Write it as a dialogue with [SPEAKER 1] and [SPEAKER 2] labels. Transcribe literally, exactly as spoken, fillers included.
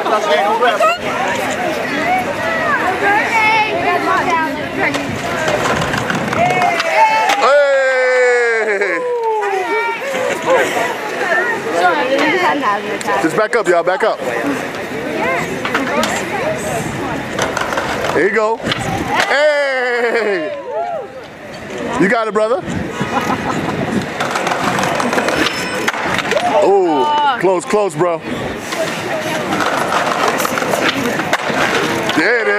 [SPEAKER 1] Just back up, y'all. Back up. There you go. Hey! You got it, brother. Oh, close, close, bro. There it is.